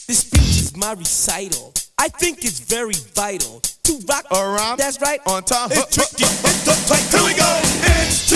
This speech is my recital. I think it's very vital to rock around. That's right. On time. It's tricky. It's the tight. Here we go. It's